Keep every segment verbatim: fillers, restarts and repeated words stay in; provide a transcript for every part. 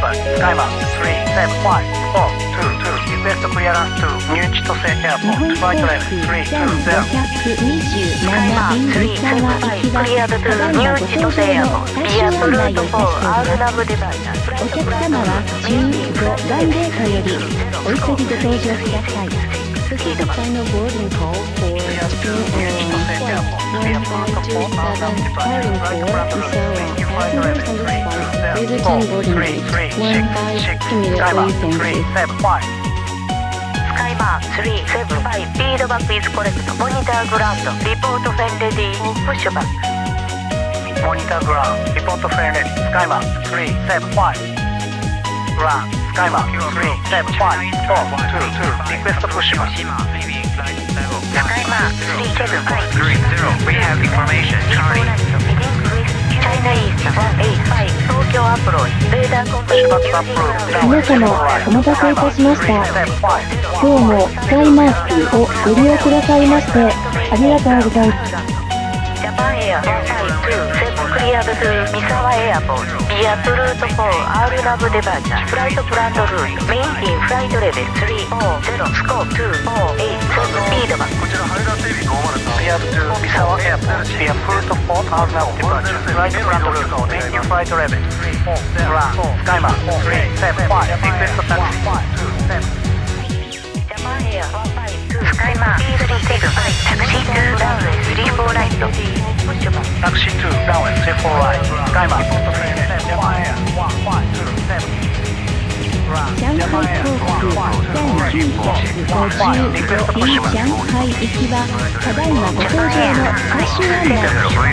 バイスカイマンスリーセブンファイブフォーツーツーリクエストクリアランスツーニューチトセエアポートフライトレベルスリーツーゼロスカイマンスリーセブンファイブクリアドトゥニューチトセエアポートビアトルートフォー R ラブデバイダー。 お客様はじゅうごばんゲートよりお急ぎご搭乗ください。This is the final boarding call for Japan Airlines Flight one five two seven departing for Misawa. Passengers on this flight, please return boarding gate one five immediately. Thank you. スカイマンスリーセブンファイブフィードバックイズコレクトモニターグラウンドリポートフェンレディープッシュバック。 モニターグラウンドリポートフェンレディスカイマンスリーセブンファイブグラウンドスカイマンスリーセブンファイブフォーツーツーリクエストプッシュバック。 スカイマンスリーセブンファイブ We have information Charlie チャイナイーストワンエイトファイブ東京アプローチレーダーコントロール皆様お待たせいたしました。今日もスカイマークをご利用くださいましてありがとうございます。 ジャパンエアワンファイブツーセブンクリアドトゥ三沢エアポートビアトルートフォー R ラブデバーチャーフライトプランドルートメインティンフライトレベルスリーフォーゼロスコーツーフォーエイトセブンスピードバック。 こちらハイラーテレビごーまるさんビアトゥ三沢エアポートビアトルートフォー R ラブデバーチャーフライトプランドルートメインティンフライトレベルスリーフォーゼロスカイマンスリーセブンファイブリクエストタクシージャパンエアワンファイブツースカイマンスリーセブンファイブタクシートゥーラウンウェイスリーフォーライトタクシーツーラウンウェイスリーフォーライトスカイマンジャパンエアワンファイブツーセブン上海航空せんきゅうひゃくごじゅうご便上海行きはただいまご搭乗の最終案内。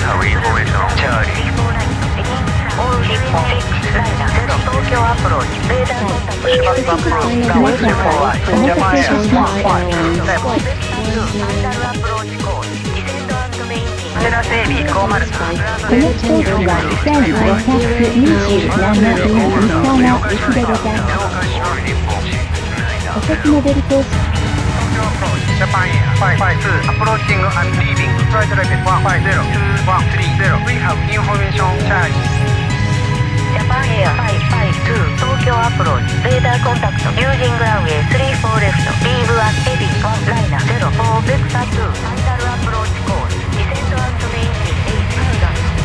オール日本フィックスライナーゼロ東京アプローチレーダーコンタクトシュバックアプローチ皆様お待たせしました。 ファイナルアプローチコールディセンド&メインティンハイラーテレビごーまるさんこの飛行機はせんごひゃくにじゅうなな便三沢行きでございます。お先のベルトをジャパンエアファイブファイブツーアプローチング&リービングフライトレベルワンファイブゼロツーワンスリーゼロ We have information charge ジャパンエアファイブファイブツー東京アプローチレーダーコンタクトユージングランウェイスリーフォーレフトリーブアヘビーワンライナーゼロフォーベクターツーファイナルアプローチコールディセンド&メインティンエイトフーダー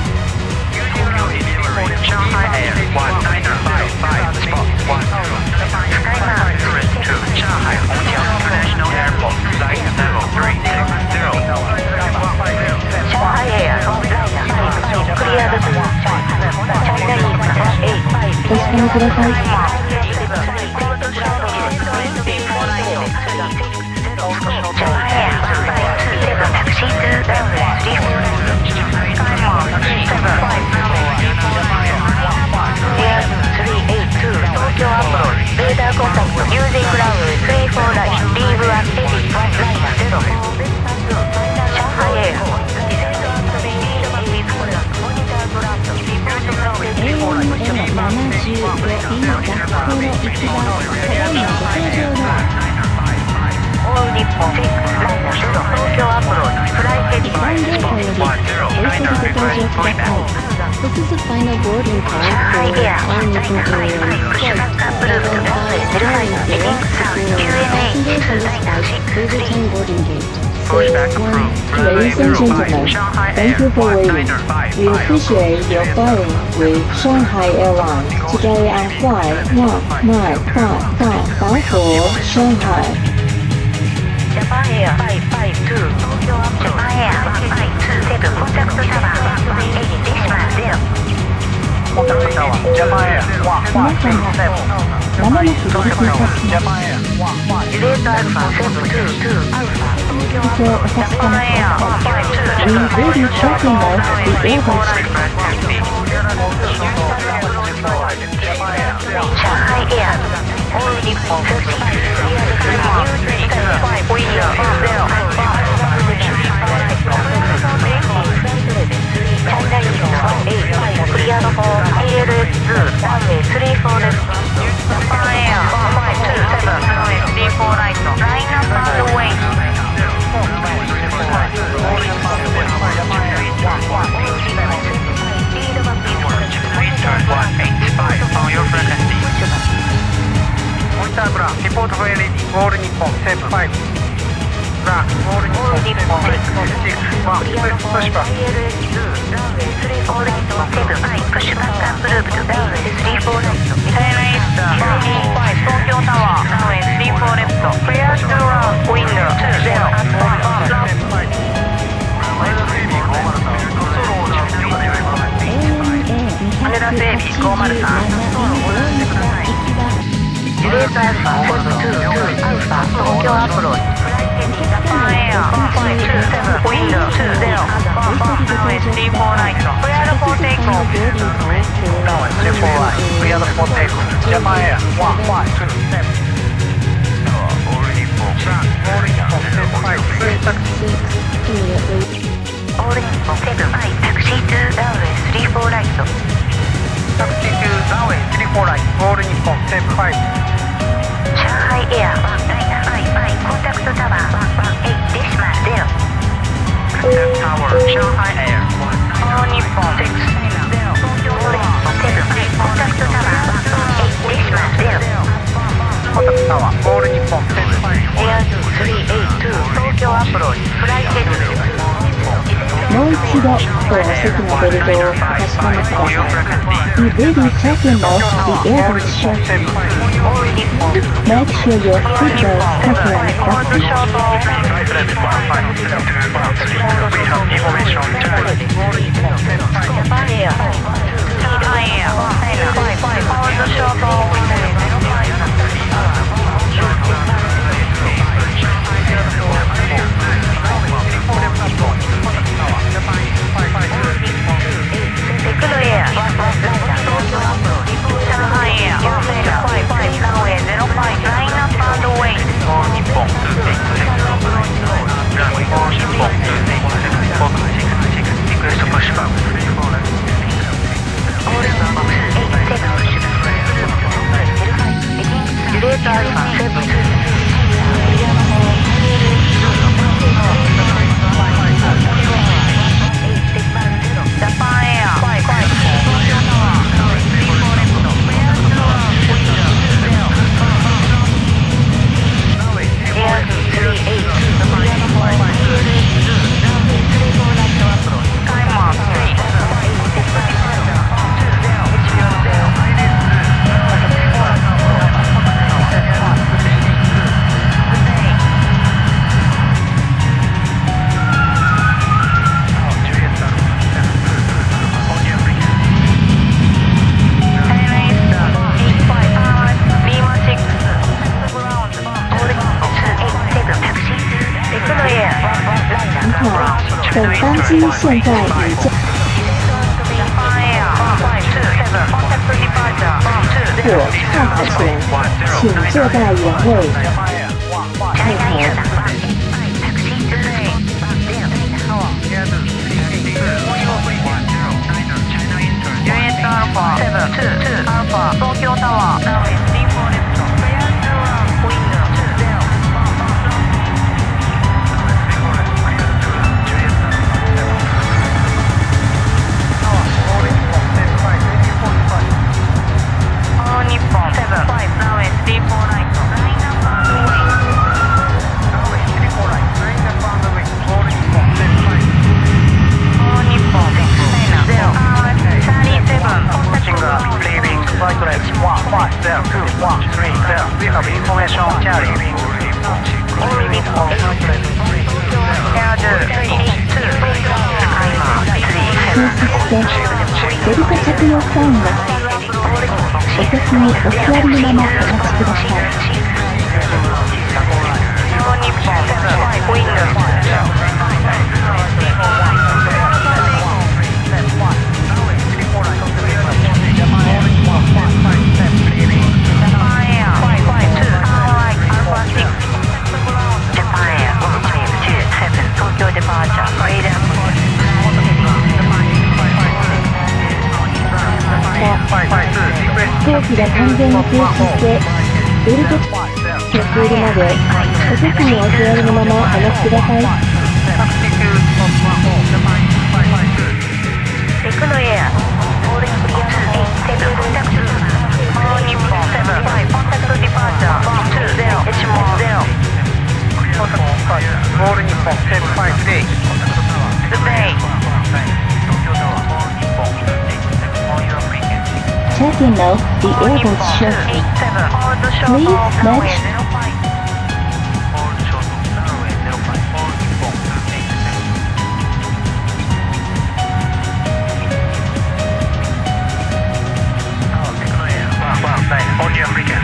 Shanghai Air one nine five five spot one Skyline to Shanghai Hongqiao International Airport flight level three six zero Shanghai Air one nine five fiveクリアドトゥチャイナイーストワンエイトファイブお確かめください。 タクシーツーラウンウェイスリーフォー東京アプローチレーダーコンタクトユージングランウェイスリーフォーライトリーブワンエビワンライナーゼロフォーベスターツー上海エアディセンド&メインティンエイトコレクトモニターグラウンドリポートグラウンドエーエムエムななじゅうご 便学校の行きはただいまご搭乗のオール日本フィックスライナーゼロ東京アプローチフライヘディ一般ゲートよりお急ぎご搭乗ください。This is the final boarding call for all Nippon Airlines Flight seven five nine zero. Passengers on this flight, please return boarding gate six one. Ladies and gentlemen, thank you for waiting. We appreciate your flying with Shanghai Airlines today on flight one nine five five bound for Shanghai. ジャパンエアファイブファイブツー東京アプローチジャパンエアワンファイブツーセブンコンタクトタワーワンワンエイティシマゼロコンタクトタワージャパンエアワンファイブツーセブンまもなく離陸いたします。 ジャパンエアワンファイブジュレートアルファセブンツーツーアルファ東京アプローチジャパンエアワンファイブツー We will be shortly now the airways. 上海エアオール日本フィックスライナークリアドトゥニュージーファイブウィーアーゼロチャイナイーストワンエイトファイブクリアドフォー エーエルエスツーランウェイスリーフォーレフトジャパンエアワンファイブツーセブンランウェイスリーフォーライトラインアップアンドウェイ Please turn one eight five on your frequency 日本テッククリアの方 アイエルエイチツー ランウェイスリーフォーライトセブンアイプッシュバックアップループランウェイスリーフォーライトタイムイースターバービーファイ東京タワーランウェイスリーフォーレフトクリアトゥーランウィンドウツーゼロアットワンバーラン羽田整備ごーまるさん道路ご覧してください。ジュレートアルファフォーツーツーアルファ東京アプローチフライテンジャパンエアファイブツーセブンウィンドウツーゼロワンバーランウェイスリーフォーライトクリアドフォーテイクオフランウェイスリーフォーライトクリアドフォーテイクオフジャパンエアワンファイブツーセブンオール日本オール日本セブンファイブツータクシーオール日本セブンアイタクシーツーランウェイスリーフォーライトタクシーツーランウェイスリーフォーライトオール日本セブンファイブ上海エアワンライナーアイアイコンタクトタワーワンワンエイデシマルゼロタワー上海エアオール日本シックスゼロ東京オール日本セブンアイコンタクトタワーワンワンエイデシマルゼロコンタクトタワーオール日本セブンファイブエアスリーエイツー東京アプローチフライヘッドもう一度、お席のベルトを確かめてください。You may be certain of the airbus short. Make sure your seatbelt cover is fastened. We have information charge Japan Air Japan Air All the short 机现在已经我看好前，请坐在原位。开头。 東京タワーランウェイスリーフォーレフトクリアトゥーランウィンドウツーゼロオー日本セブンファイブランウェイスリーフォーライトラインナップアンドウェイランウェイスリーフォーライトラインナップアンドウェイオール日本セブンファイブオー日本ゼロチャーリーセブンコンタクト Leaving flight rate one five zero two one three zero. We have information carrying. All Nippon Air three eight two 警察でベルト着用サインがお席にお座りのままお待ちください。 All Nippon seven Windows飛行機が完全に停止してベルト着用するまでお席にお座りのままお待ちください。 テクノエアオールクリアセブンコンタクトオー日本セブンファイブコンタクトディパーチャーツーゼロエチモンゼロ All Nippon seven five today. The Bay. Checking now the airport shift. Please next. On your frequency.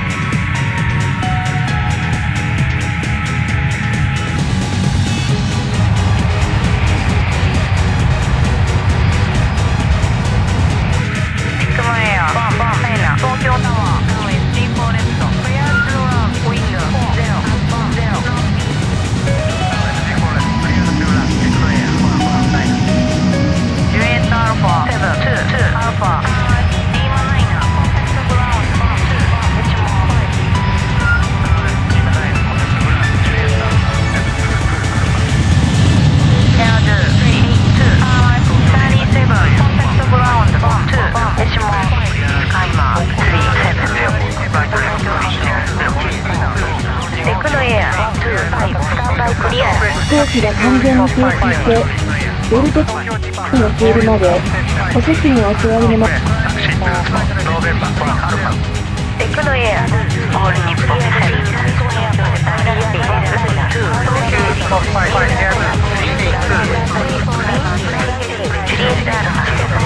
飛行機が完全に停止してベルトに乗っているまでお席にお座りのままテクノエア、オールニッポンセブン、ダイナスティ、ライナー、東急エスコファイブ、ジュリエットアルファ、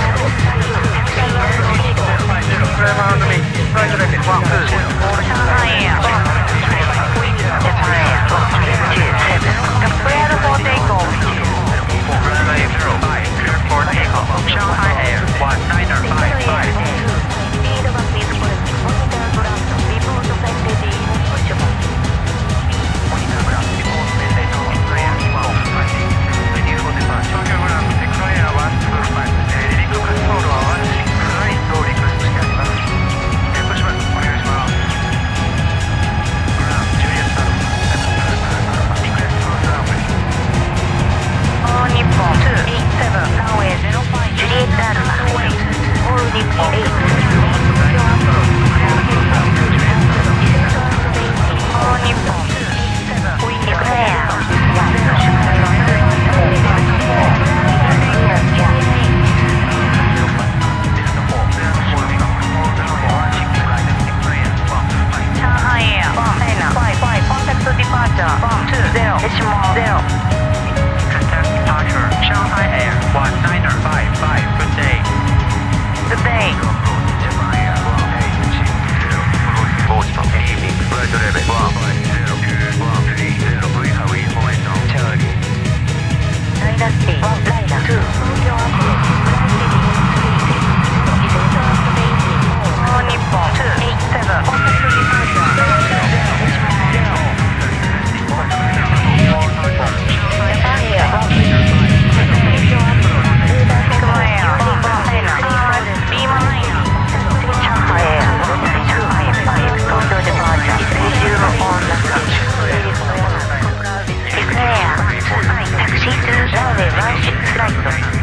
上海エア、ジャパンエア、ジュセブン、プレアルフォーテイクオフ、Shanghai Air one nine five five. Speed of please monitor ground report facility pushable. Monitor ground report facility clear one five six. Ready for departure. Tokyo ground clear one two five. 離陸滑走路はワンシックスナインとリクエストしてあります。プッシュバックお願いします。グランジュリエットアルファセブンリクエストクロスランウェイ。All Nippon two eight seven runway zero five. Juliet Alpha, All Nippon eight. All Nippon declare Shanghai Air China five five contact departure one two zero decimal zero. Contact departure Shanghai Air one nine five five. Good day. Good day. Boston evening flight level one five zero two one three zero. We have information Charlie. Dynasty one Liner two. Tokyo approach. All Nippon two eight seven. Contact departure zero zero zero. Japan Air one Tokyo approach. Tokyo Air one China Beam Liner. Shanghai Air two five five. Tokyo departure. Resume on the approach. Declare two five taxi to runway one six flight.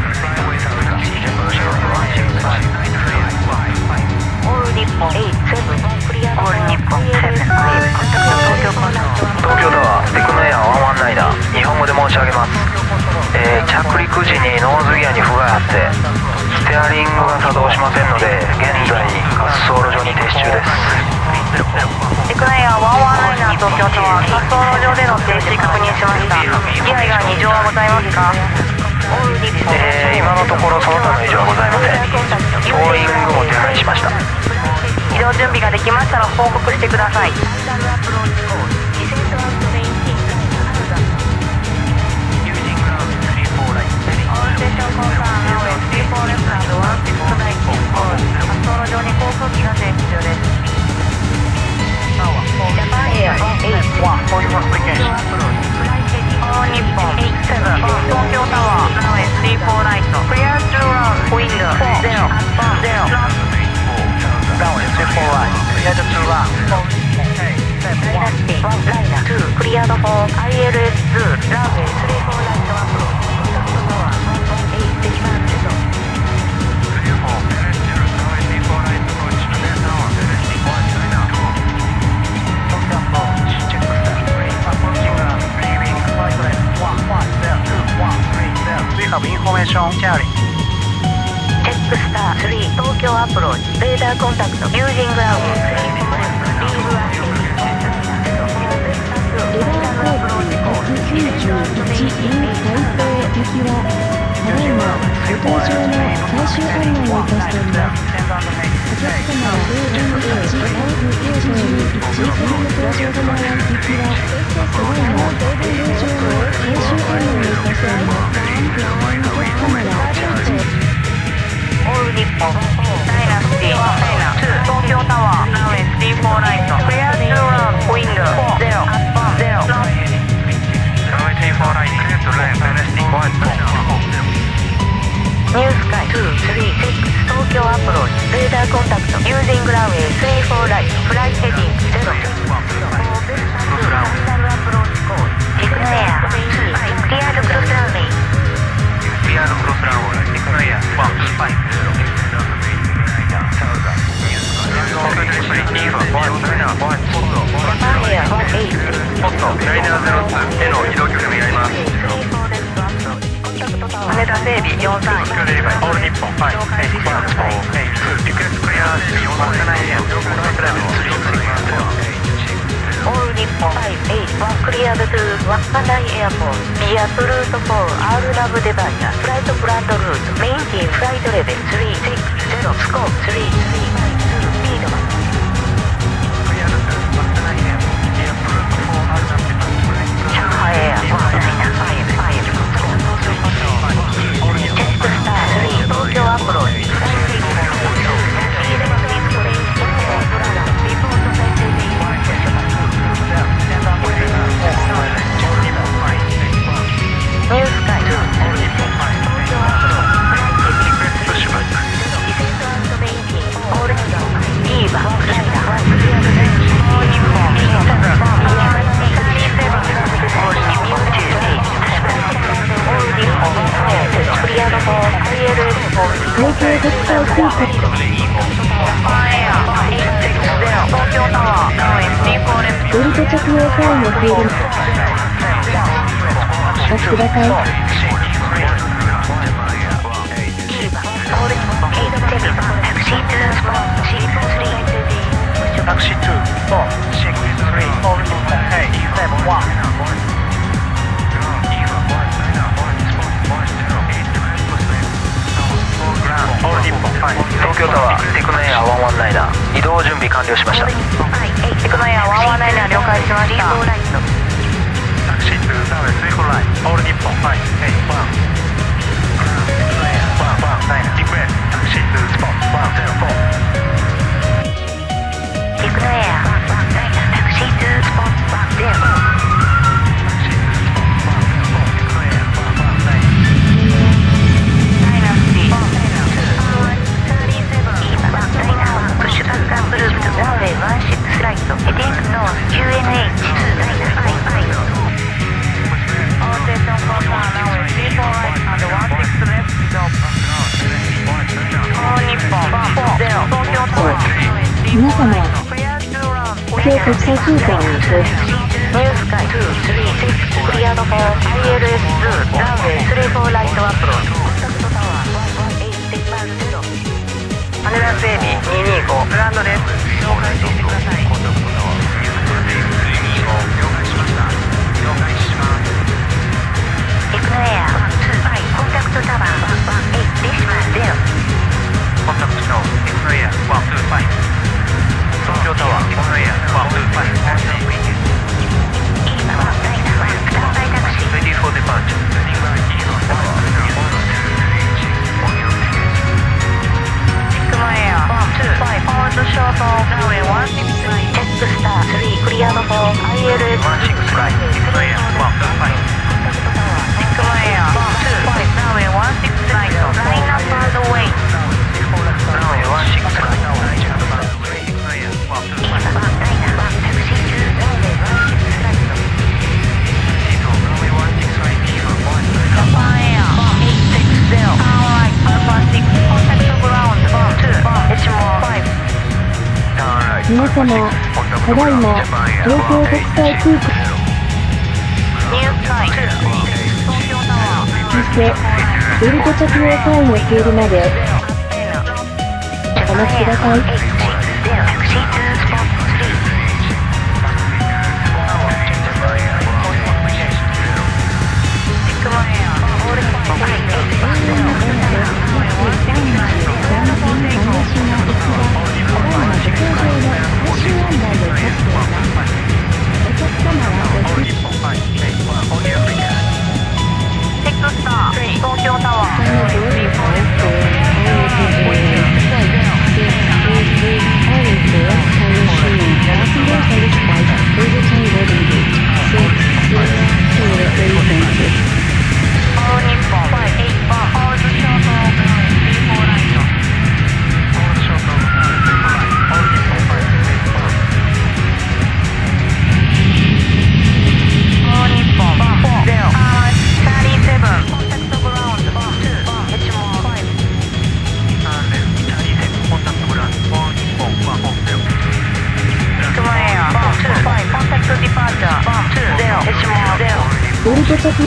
All Nippon eight seven. All Nippon seven five. Contact Tokyo Contact. 東京タワーテクノエアワンワンナイナー、日本語で申し上げます。えー、着陸時にノーズギアに不具合あってステアリングが作動しませんので現在滑走路上に停止中です。 テクノエアワンワンナイナー東京タワー滑走路上での停止確認しました。ギア以外に異常はございますか？ えー、今のところその他の異常はございません。トーイングも手配しました。 移動準備ができましたら報告してください。Clear the hall, I L S two, runway three four right to approach. eight decimal zero. Clear hall, L S zero, runway three four right approach. Clear tower, L S one nine two. Tokyo approach, check the three approaching ground, leaving flight have information sharing. チェックスタースリー東京アプローチレーダーコンタクトユージングラウンドスリーリーブアップエラーコードひゃくきゅうじゅういちイン台北行きはただいまご搭乗の最終案内をいたしております。お客様は エーエムエイチアウフエイチじゅういちフィルム搭乗の行きはただいまご搭乗の最終案内をいたしております。お客様はオール日本ダイナスティダイナツー東京タワーランウェイスリーフォーライトクリアツーランウィンドウゼロアッパーゼロランウェイスリーフォーライトクリアツーランダイナスティワンニュースカイツースリーシックス東京アプローチレーダーコンタクトユージングランウェイスリーフォーライトフライヘディングゼロファイナルアプローチコードテクノエアクリアードクロスランウェイクリアードクロスランウェイテクノエアワンツーファイブ羽田整備よんさんいオール日本ファイブエイトワンフォーエイトリクエストクリアーよんななエムオール日本ファイブエイトワンクリアードトゥーワッカナイエアポートビアトルートフォー R ラブデバイヤフライトプランドルートメインティーフライトレベルスリーシックスゼロスコープスリースリーファイブツースピードマン上海エアワンナイナファイブファイブチェックスタースリー東京アプローチニュースカイツー東京アプローチプッシュバックディフェンス&メインティーオールキャンディーバークライダークリアードレンジオール日本エイトセブンオール日本ティーエイトオール日本クリアードフォー アイエルエス フォー東京国際空港ファンエアエイトシックスゼロ東京タワーランウェイスリーフォーレフトベルト着用際のフィールドお待ちください。 タクシーツー、フォー、シックス、スリー、オール日本エイトセブンワンオール日本ファイブ東京タワーテクノエアワンワンナイナー移動準備完了しましたテクノエアワンワンナイナー了解しましたタクシーツー、ランウェイスリーフォーライトオール日本ファイブエイトワンワンワンナイナーリクエストタクシーツースポットワンゼロフォーテクノエアワンワンナイナータクシーツースポットワンゼロプッシュバックアップループランウェイワンシックスライトヘディングノース キューエヌエイチツーナインファイブファイブオーステーションコースターランウェイスリーフォーライトアンドワンシックスレフトオール日本ワンフォーゼロ東京タワー皆様東京国際空港に到着。 ニュースカイツースリーシックスクリアードフォー アイエルエスツー ランウェイスリーフォーライトアプローチコンタクトタワーワンワンエイトゼロ羽田整備にひゃくにじゅうごグランドです了解してくださいコンタクトタワーにひゃくにじゅうご了解しました了解しますテクノエアワンツーファイブコンタクトタワーワンワンエイトデシマルゼロコンタクトタワーテクノエアワンツーファイブ東京タワーテクノエアワンツーファイブ今はダイナワンスタンバイタクシー Ready for departure チェックスタースリークリアードフォー アイエルエスワンシックスライトテクノエアワンツーファイブテクノエアワンツーファイブランウェイワンシックスライトラインナップアンドウェイランウェイワンシックスライトテクノエアワンツーファイブ今はダイナワンタクシーツーランウェイワンシックスライトランウェイワンシックスライトジャパンエアワンエイトシックスゼロアーライトアルファシックスコンタクトグラウンドワンツーワンデシモアファイブ皆様、ただいま東京国際空港ニュースカイツー東京タワーそしてベルト着用サインを消えるまでお待ちください。ベルト着用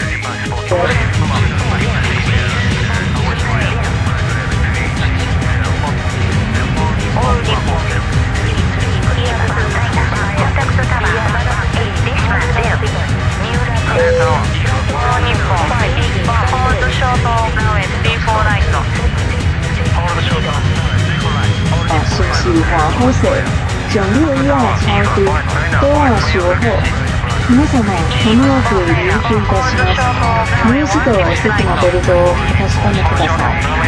把信息化后水整列要超低都要学会。皆様、まもなく入金いたします。もう一度席のベルトを確かめてください。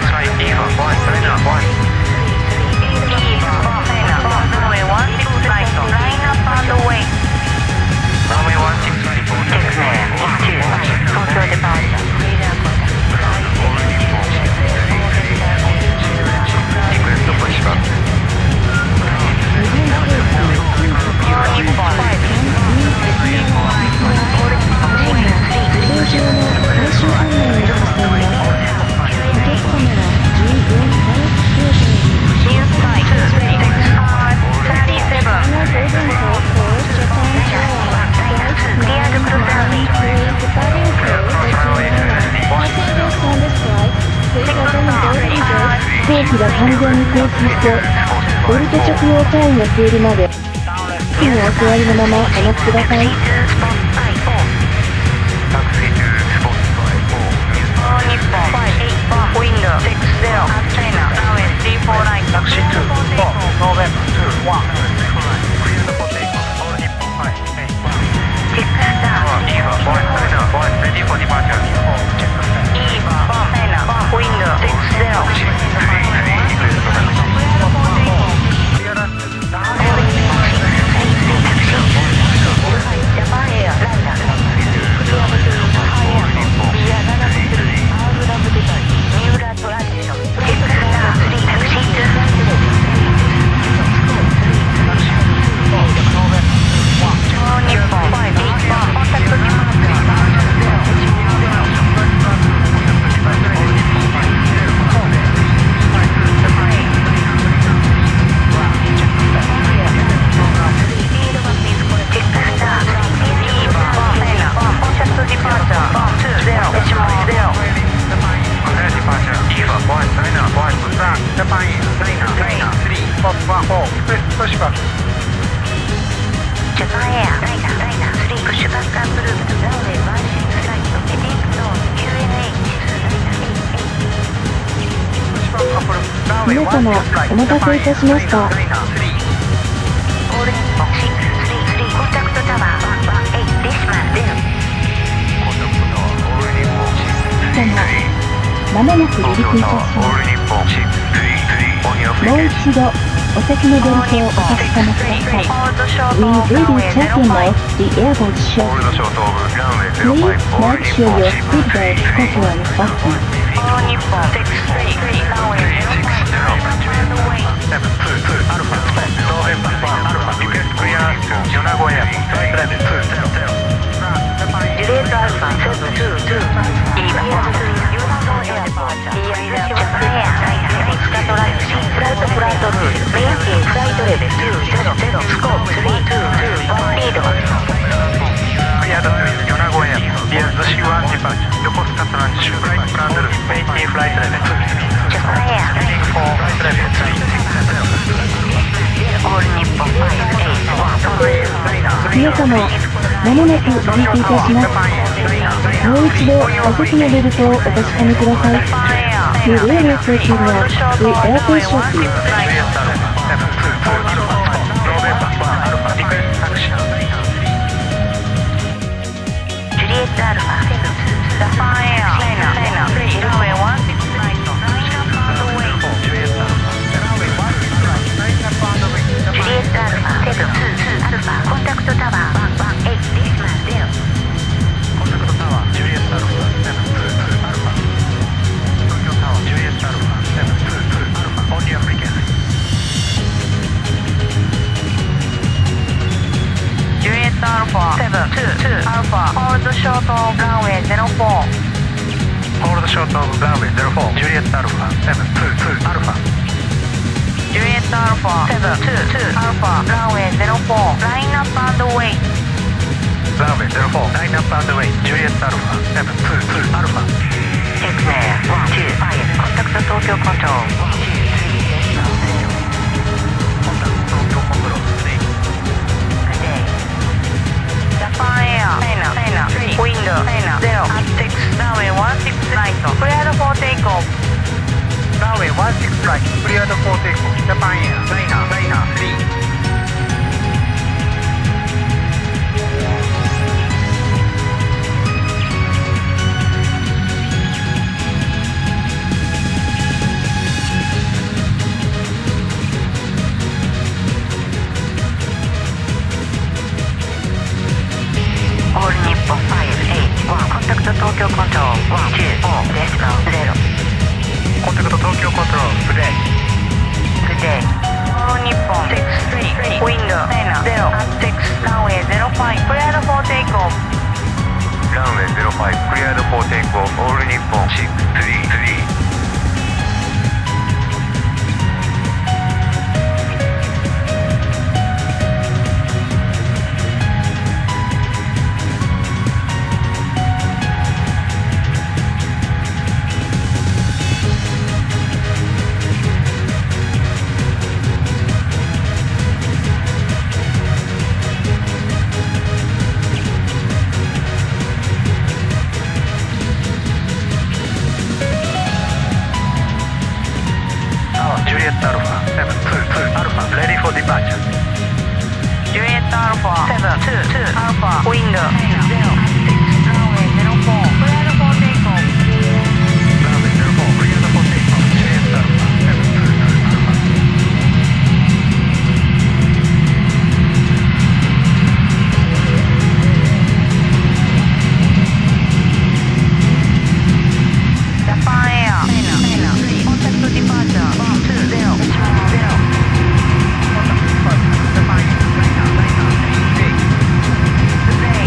飛行機が完全に停止して、ベルト着用サインが消えるまで、席にお座りのままお待ちください。皆様、お待たせいたしました。まもなく離陸いたします。もう一度、お席のベルトをお確かめください。We really checking out the airboard shot. Please make sure your seatbelt securely fastened. Delete Alpha seven two two. Flight flight rule. Maintain flight level two zero zero. Scope three two two one. Lead. Cleared to Yonago Airport. Via Zushi one departure. Yokosuka transition. Flight plan 様、まもなく離陸いたします。もう一度、座席のベルトをお確かめください。The railway station now, the airport shortly. Juliet Alpha, Sapphire Air, China, China, runway one six right, Juliet Alpha, seven two two Alpha, contact tower, one one eight decimal zero. Contact tower, Juliet Alpha, seven two two Alpha. Tokyo Tower, Juliet Alpha, seven two two Alpha, on your frequency. Juliet Alpha, seven two two Alpha, hold short of runway zero four. Hold short of runway zero four, Juliet Alpha, seven two two Alpha. Juliet Alpha, seven two two Alpha, runway zero four, line up and wait. Runway zero four, line up and wait, Juliet Alpha, seven two two Alpha. Check there, one two five, contact Tokyo Control, one two three decimal zero. Contact Tokyo Control, three. Good day. Sapphire Air, China, China, three, window, China, zero, at six, runway one six right, cleared for takeoff. Runway one six right, cleared for takeoff, Japan Air, China, China, three. All Nippon five eight one, contact Tokyo Control, one two four decimal zero. Contact Tokyo Control, today. Good day. All Nippon six three three, window, China, zero, at six, runway zero five, cleared for takeoff. Runway zero five, cleared for takeoff, all Nippon six three three. Juliet Alpha, seven two two Alpha, ready for departure. Juliet Alpha, seven two two Alpha, window, China, zero, at six, runway zero four, cleared for takeoff. Runway zero four, cleared for takeoff, Juliet Alpha, seven two two Alpha. Sapphire Air, China, China, three, contact departure, one two zero, zero. Contact departure, Japan Air, China, China, three, eight. Good day.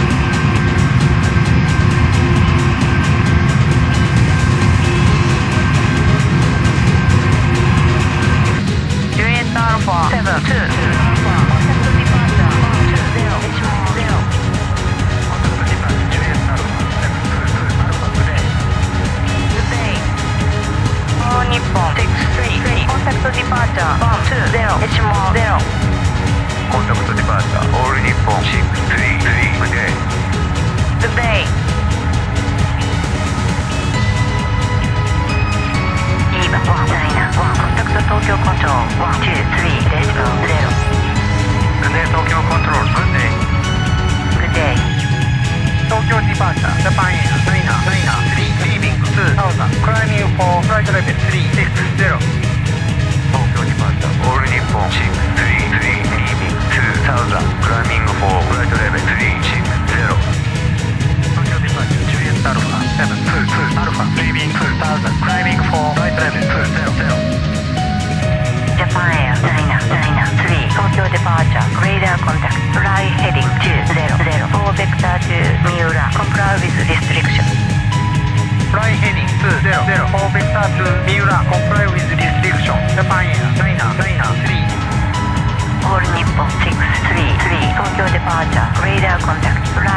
Juliet Alpha, seven two two Alpha, contact departure, one two zero, zero. Contact departure, Juliet Alpha, seven two two Alpha, today. Good day. All Nippon six three three, contact departure, one two zero, zero. Contact departure, all Nippon six three three, good day. Good day. Eva one nine one, contact Tokyo Control, one two three decimal zero. Good day, Tokyo Control, good day. Good day. Tokyo departure, Japan Air, China, China, three, leaving two thousand, climbing for flight level three six zero. Tokyo departure, all Nippon six three three, leaving two thousand, climbing for flight level three six zero. Tokyo departure, Juliet Alpha, seven two two Alpha, leaving two thousand, climbing for flight level two zero zero. Japan Air, China, China, three, Tokyo departure, radar contact, fly heading two zero zero, four vector to Miura, comply with restriction. Fly heading two zero zero, four vector to Miura, comply with restriction. Japan Air, China, China, three. All Nippon six three three, Tokyo departure, radar contact, fly